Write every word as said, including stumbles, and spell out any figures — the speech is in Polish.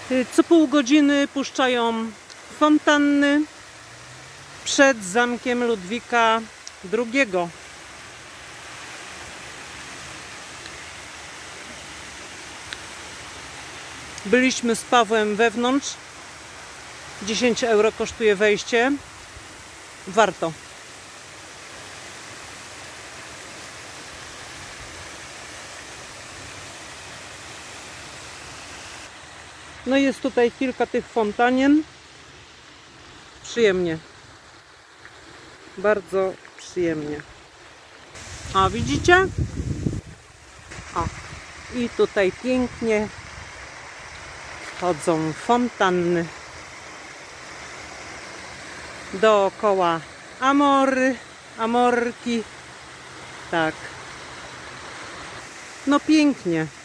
Co pół godziny puszczają fontanny przed zamkiem Ludwika drugiego. Byliśmy z Pawłem wewnątrz. dziesięć euro kosztuje wejście. Warto. No jest tutaj kilka tych fontanien. Przyjemnie. Bardzo przyjemnie. A widzicie? O. I tutaj pięknie chodzą fontanny. Dookoła amory, amorki. Tak. No pięknie.